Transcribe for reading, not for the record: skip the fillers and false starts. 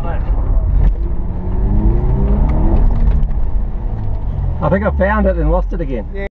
it. I think I found it and lost it again. Yeah.